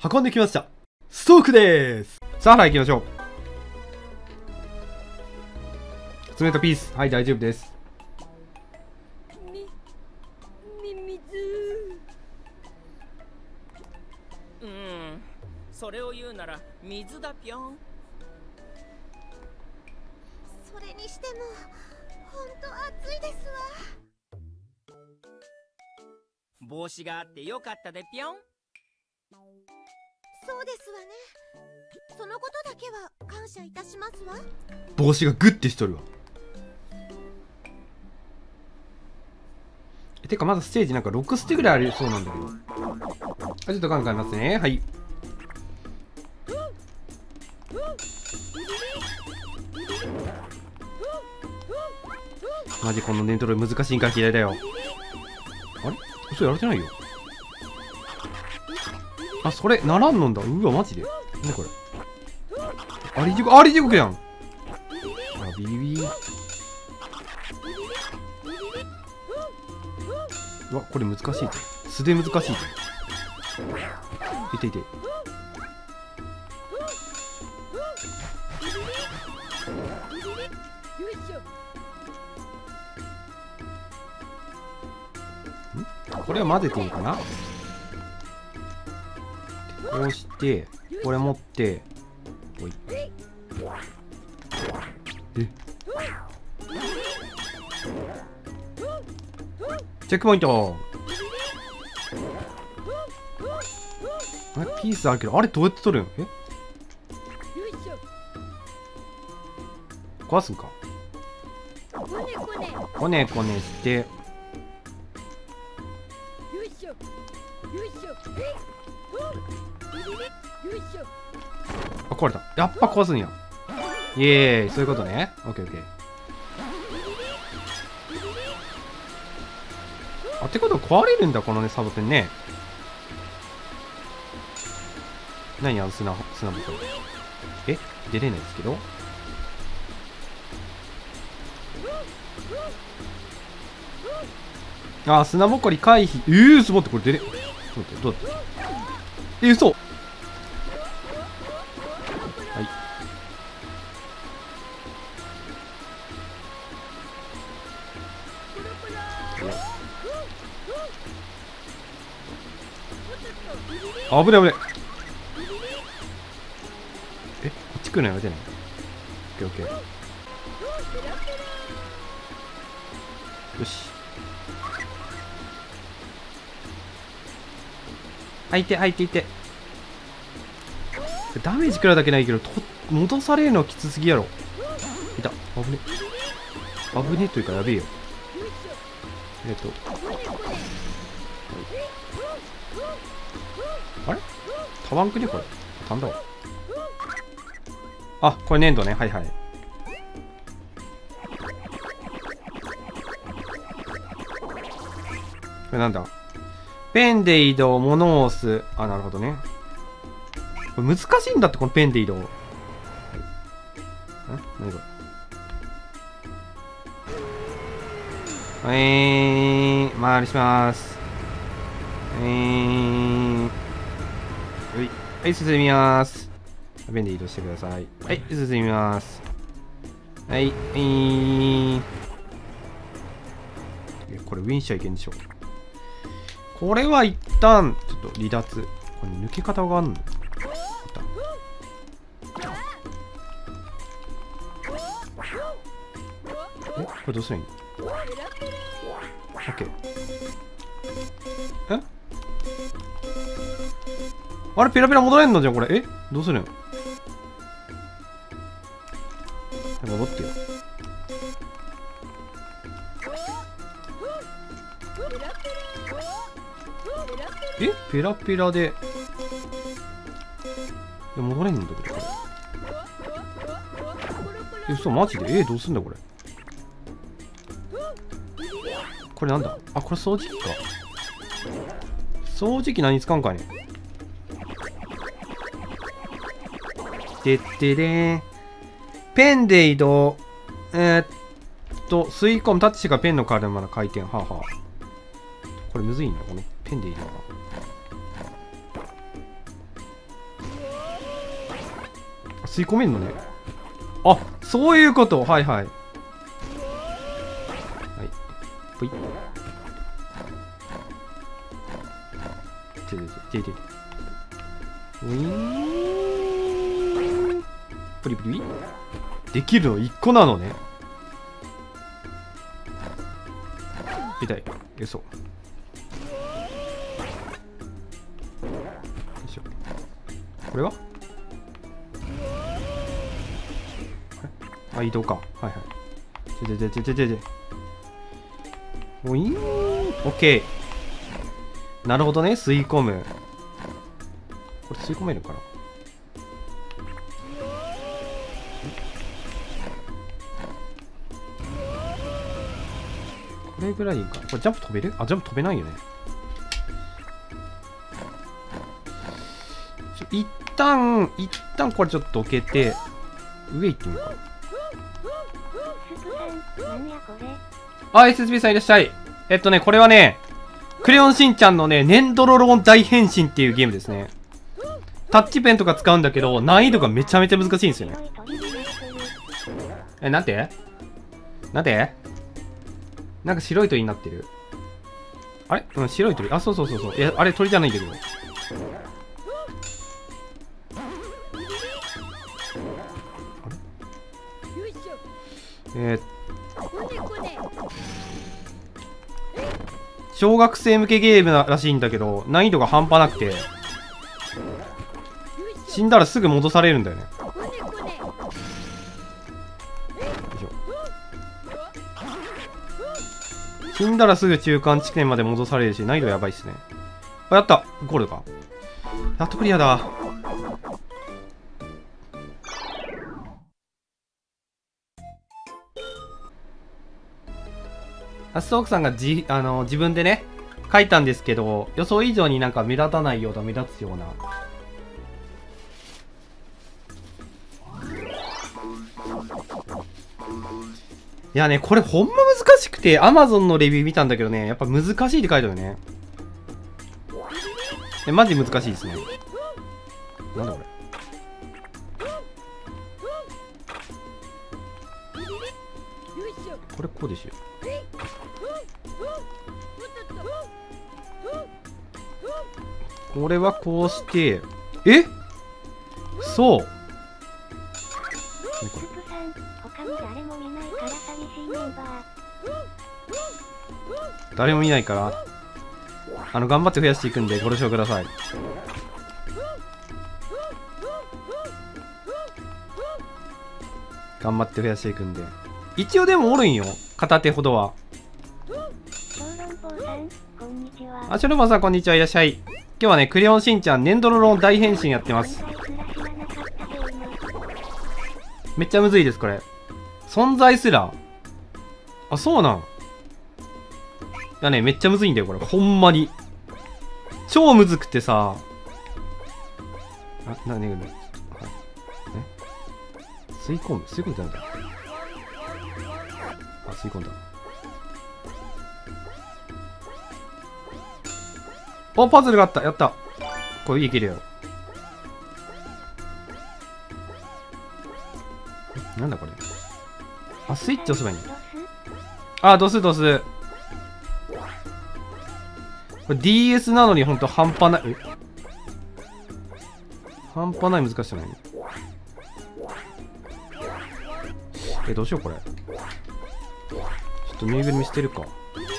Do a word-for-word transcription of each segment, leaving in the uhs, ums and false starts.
運んできました。ストークでーす。さあ、払い行きましょう。爪とピース。はい、大丈夫です。 み、み、水。 うん、それを言うなら水だぴょん。 それにしてもほんと暑いですわ。 帽子があってよかったでぴょん。 そうですわね。そのことだけは感謝いたしますわ。 帽子がグッてしとるわ。えてかまだステージなんかろくステぐらいありそうなんだけど。あ、ちょっと考えますね。はい。マジこのネントロ難しいんか嫌いだよ。あれ嘘やられてないよ。あ、それならんのんだ。うわマジで何これ。あり地獄、あり地獄やん。あ、ビビビー。うわこれ難しいぞ。素で難しいぞ。いていて。んこれは混ぜていいかな。こうしてこれ持っておい。えチェックポイント。あれピースあるけど、あれどうやって取るん。え壊すんか。こねこねしてあ、壊れた。やっぱ壊すんや。イエーイ、そういうことね。オッケーオッケー。あ、ってことは壊れるんだ、このね、サボテンね。何あの砂、砂ぼこり。え出れないですけど。あ、砂ぼこり回避。えー、すごいってこれ出れ。ちょっと待って、どうだった。えー、嘘。はい。危ない危ない。え、こっち来るのやめてね。オッケーオッケー。よし。相手相手いて。ダメージ食らうだけないけど、と戻されるのはきつすぎやろ。いた。危ね。危ねというかやべえよ。えっと。あれタワンクねこれ。なんだわ。あ、これ粘土ね。はいはい。これなんだ。ペンで移動、物を押す。あ、なるほどね。これ難しいんだって、このペンで移動。はい、ん何これ。えー、回りします。えー、はい、はい、進みます。ペンで移動してください。はい、進みます。はい、えー。これウィンしちゃいけんでしょ。これは一旦ちょっと離脱。これ抜け方があるの。え、これどうするん？オッケー。え？あれペラペラ戻れんのじゃんこれ。え？どうするん？戻ってよ。えペラペラで。で戻れんんだけどこれ。え、嘘マジで。えー、どうすんだこれ。これなんだ。あ、これ掃除機か。掃除機何使うんかね。でってでーん。ペンで移動。えー、っと、吸い込む。タッチしてからペンの代わりまだ回転。はあはあ。これむずいな、このペンで移動。 吸い込めんのね。あ、そういうこと。はいはいはい。ぽい。ててててて。ウィーン。プリプリできるのいっこなのね。痛い。よそ。よいしょ。これはあ、移動か。はいはい。てててててて。ウィーン。オッケー。なるほどね。吸い込む。これ吸い込めるかな。これぐらいいいか。これジャンプ飛べる？あ、ジャンプ飛べないよね。ちょ一旦、一旦これちょっと置けて、上行ってみようか。あ、エスエスビー さんいらっしゃい。えっとね、これはね、クレヨンしんちゃんのね、ネンドロロン大変身っていうゲームですね。タッチペンとか使うんだけど、難易度がめちゃめちゃ難しいんですよね。え、なんてなんてなんか白い鳥になってる。あれうん、白い鳥。あ、そうそうそうそう。え、あれ鳥じゃないんだけど。あれえー、小学生向けゲームらしいんだけど、難易度が半端なくて、死んだらすぐ戻されるんだよね。死んだらすぐ中間地点まで戻されるし、難易度やばいっすね。あ、やった、ゴールか。やっとクリアだ。アストークさんがじあの自分でね書いたんですけど、予想以上になんか目立たないような目立つような。いやね、これほんま難しくて、Amazon のレビュー見たんだけどね、やっぱ難しいって書いてあるよね。え、マジ難しいですね。なんだこれ。これこうでしょ。これはこうして、えそう。誰も見ないから、あの、頑張って増やしていくんで、ご了承ください。頑張って増やしていくんで。一応でもおるんよ。片手ほどは。あ、ショルマさん、こんにちは。いらっしゃい。今日はね、クレヨンしんちゃん、ネンドロロン大変身やってます。めっちゃむずいです、これ。存在すら。あ、そうなん。いやね、めっちゃむずいんだよ、これ。ほんまに。超むずくてさ。あ、な、ね、ね。え吸い込む吸い込んでなんだ。あ、吸い込んだ。お、パズルがあった。やった。これいけるよ。なんだこれ。あ、スイッチ押せばいいの。あ、ドスドス。これ ディーエス なのにほんと半端ない。え半端ない難しさない。え、どうしようこれ。ちょっとぬいぐるみ捨てるか。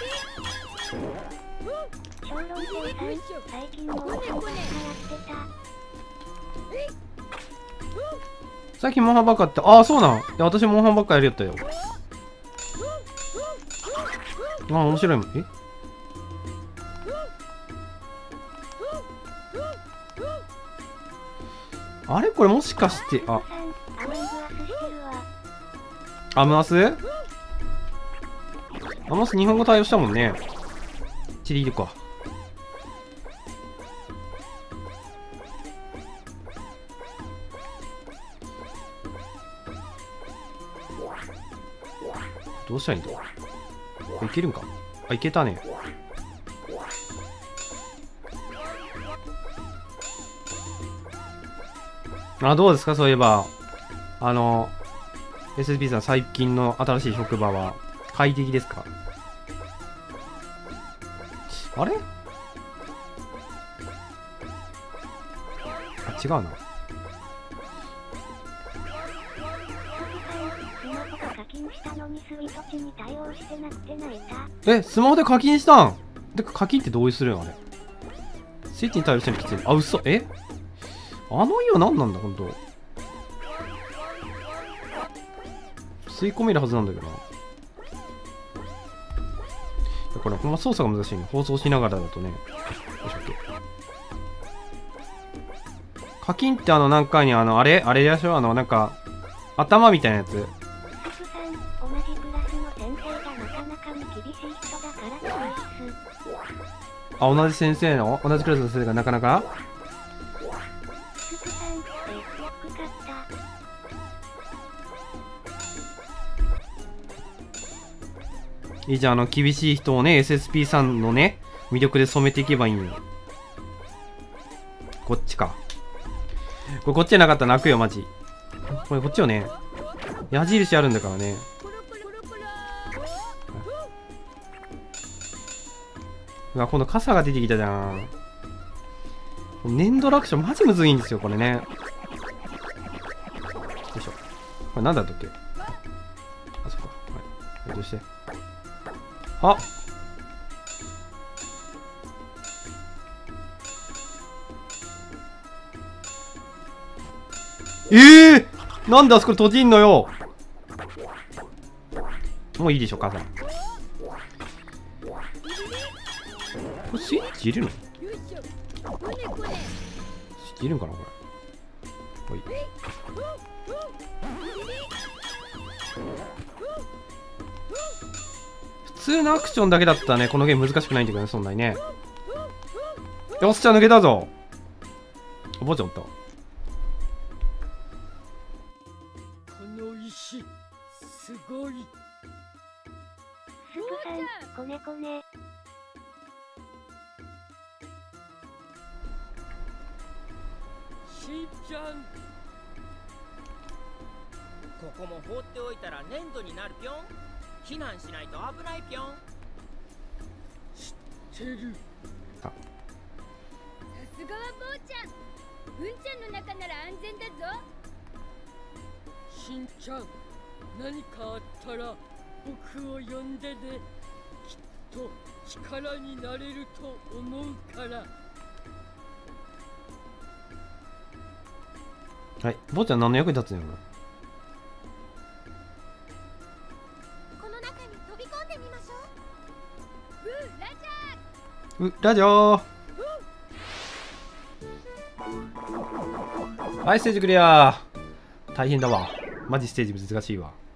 最近モンハンばっかって、ああ、そうなん。いや、私モンハンばっかやりよったよ。ああ、面白いもん。えあれこれもしかして、あ、アムアスアムアス日本語対応したもんね。チリいるか。どうしたらいいんだ。いけるんか。あ、いけたね。あ、どうですかそういえば。 あの エスエスピー さん最近の新しい職場は快適ですか？あれ？あ、違うな。え、スマホで課金したん？で、課金ってどうするんあれ。スイッチに対応してるのきつい。あ、嘘。え？あの家は何なんだ、ほんと。吸い込めるはずなんだけどな。これ、ほんま操作が難しいね。放送しながらだとね。よいしょ、OK。課金ってあの、何回にあの、あれあれでしょあの、なんか、頭みたいなやつ。あ、同じ先生の同じクラスの先生がなかなかいいじゃん、あの、厳しい人をね、エスエスピー さんのね、魅力で染めていけばいいのよ。こっちか。これこっちじゃなかったら泣くよ、マジ。これこっちよね。矢印あるんだからね。うわ、今度傘が出てきたじゃん。粘土落書マジむずいんですよ、これね。よいしょ。これ何だったっけ？あ、そっか。はい。どうして。あっ、ええー、なんであそこ閉じんのよ。もういいでしょ、傘。これスイッチ入れるの？スイッチ入れるんかなこれ。はい。普通のアクションだけだったらね、このゲーム難しくないんだけどね、そんなにね。よっしゃ、抜けたぞ。お坊ちゃんおった。 この石、すごい。 スプさん、こねこね。 しんちゃん。ここも放っておいたら粘土になるぴょん。避難しないと危ないぴょん。知ってる。 あ、 さすがは坊ちゃん。うんちゃんの中なら安全だぞ。 しんちゃん、何かあったら僕を呼んでね。きっと力になれると思うから。 はい。坊ちゃん何の役に立つんやろ。 この中に飛び込んでみましょう、 う。 ラジャー。 う、ラジオー。はい、ステージクリアー。大変だわ。マジステージ難しいわ。